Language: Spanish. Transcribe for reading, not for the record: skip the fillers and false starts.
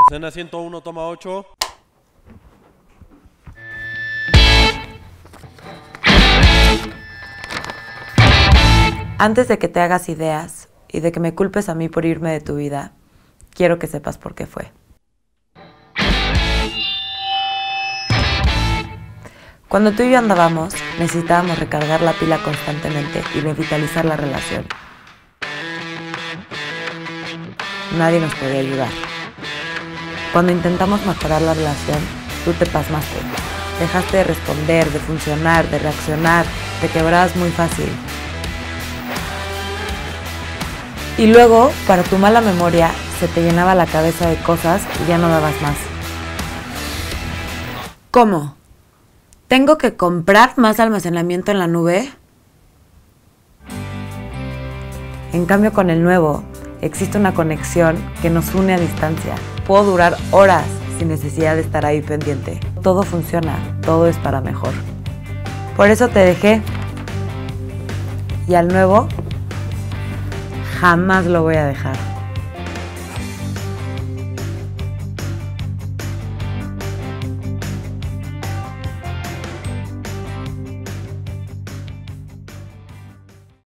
Escena 101, toma 8. Antes de que te hagas ideas y de que me culpes a mí por irme de tu vida, quiero que sepas por qué fue. Cuando tú y yo andábamos, necesitábamos recargar la pila constantemente y revitalizar la relación. Nadie nos podía ayudar. Cuando intentamos mejorar la relación, tú te pasmaste. Dejaste de responder, de funcionar, de reaccionar, te quebrabas muy fácil. Y luego, para tu mala memoria, se te llenaba la cabeza de cosas y ya no dabas más. ¿Cómo? ¿Tengo que comprar más almacenamiento en la nube? En cambio, con el nuevo, existe una conexión que nos une a distancia. Puedo durar horas sin necesidad de estar ahí pendiente. Todo funciona, todo es para mejor. Por eso te dejé. Y al nuevo, jamás lo voy a dejar.